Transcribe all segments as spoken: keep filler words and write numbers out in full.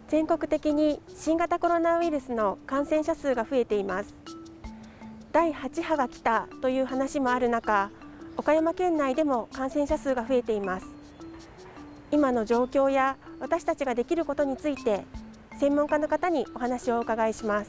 全国的に新型コロナウイルスの感染者数が増えています。だいはち波が来たという話もある中、岡山県内でも感染者数が増えています。今の状況や私たちができることについて、専門家の方にお話をお伺いします。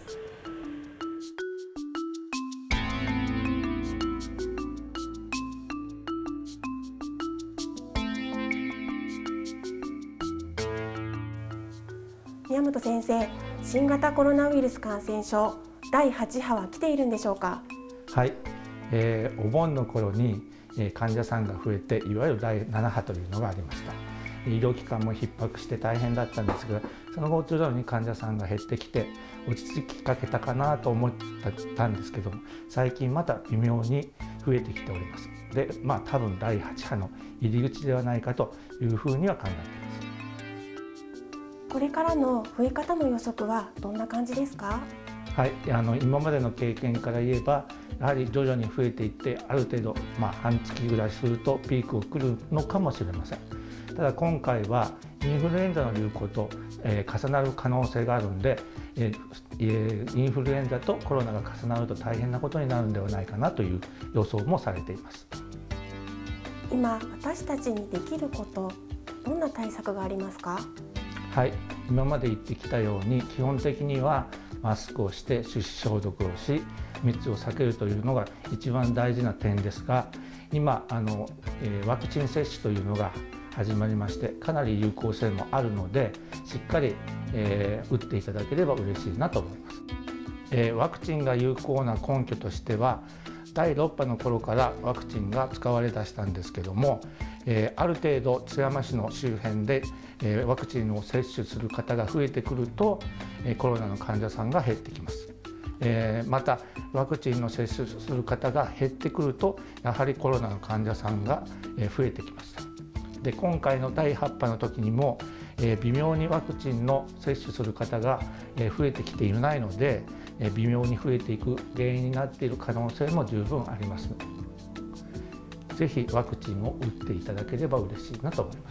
宮本先生、新型コロナウイルス感染症だいはち波は来ているんでしょうか？ はい、えー、お盆の頃に、えー、患者さんが増えて、いわゆるだいなな波というのがありました。医療機関も逼迫して大変だったんですが、その後徐々に患者さんが減ってきて落ち着きかけたかなと思ったんですけども、最近また微妙に増えてきております。で、まあ多分だいはち波の入り口ではないかというふうには考えています。 これからの増え方の予測はどんな感じですか？ はい、あの今までの経験から言えば、やはり徐々に増えていって、ある程度、まあ、半月ぐらいするとピークを来るのかもしれません。ただ今回はインフルエンザの流行と、えー、重なる可能性があるので、えー、インフルエンザとコロナが重なると大変なことになるのではないかなという予想もされています。 今私たちにできること、どんな対策がありますか？ はい、今まで言ってきたように、基本的にはマスクをして手指消毒をし、密を避けるというのが一番大事な点ですが、今あの、えー、ワクチン接種というのが始まりまして、かなり有効性もあるので、しっかり、えー、打っていただければ嬉しいなと思います。えー、ワクチンが有効な根拠としては、だいろく波の頃からワクチンが使われだしたんですけども、えー、ある程度津山市の周辺で、えー、ワクチンを接種する方が増えてくると、えー、コロナの患者さんが減ってきます。えー、またワクチンの接種する方が減ってくると、やはりコロナの患者さんが増えてきました。で、今回のだいはち波の時にも、えー、微妙にワクチンの接種する方が増えてきていないので、えー、微妙に増えていく原因になっている可能性も十分あります。ぜひワクチンを打っていただければ嬉しいなと思います。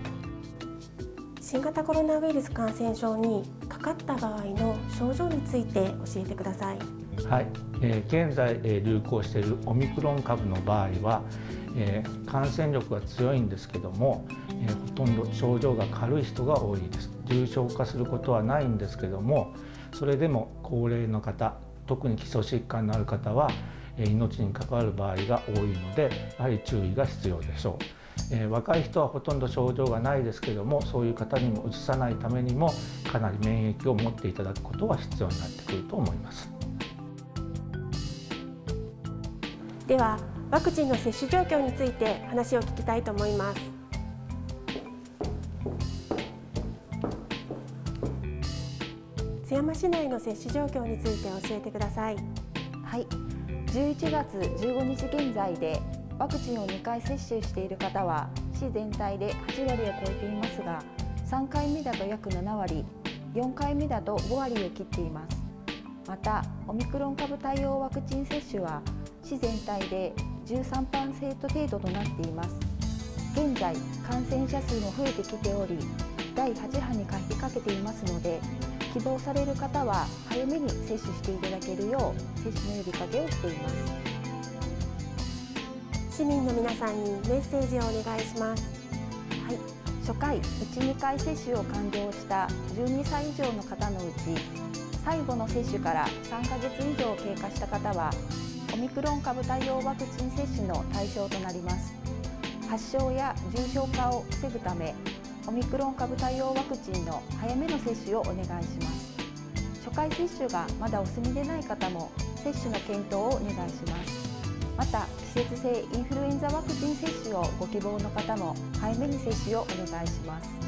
新型コロナウイルス感染症にかかった場合の症状について教えてください。 はい、えー、現在、えー、流行しているオミクロン株の場合は、えー、感染力が強いんですけども、えー、ほとんど症状が軽い人が多いです。重症化することはないんですけども、それでも高齢の方、特に基礎疾患のある方は、えー、命に関わる場合が多いので、やはり注意が必要でしょう。えー、若い人はほとんど症状がないですけども、そういう方にもうつさないためにもかなり免疫を持っていただくことは必要になってくると思います。 ではワクチンの接種状況について話を聞きたいと思います。津山市内の接種状況について教えてください。 はい、じゅういちがつじゅうごにち現在でワクチンをにかい接種している方は市全体ではちわりを超えていますが、さんかいめだと約ななわり、よんかいめだとごわりを切っています。またオミクロン株対応ワクチン接種は市全体で じゅうさんパーセント 程度となっています。現在感染者数も増えてきており、だいはち波にかけかけていますので、希望される方は早めに接種していただけるよう接種の呼びかけをしています。 市民の皆さんにメッセージをお願いします。 はい、初回いち、にかい接種を完了したじゅうにさい以上の方のうち、最後の接種からさんかげつ以上経過した方はオミクロン株対応ワクチン接種の対象となります。発症や重症化を防ぐため、オミクロン株対応ワクチンの早めの接種をお願いします。初回接種がまだお済みでない方も接種の検討をお願いします。また季節性インフルエンザワクチン接種をご希望の方も早めに接種をお願いします。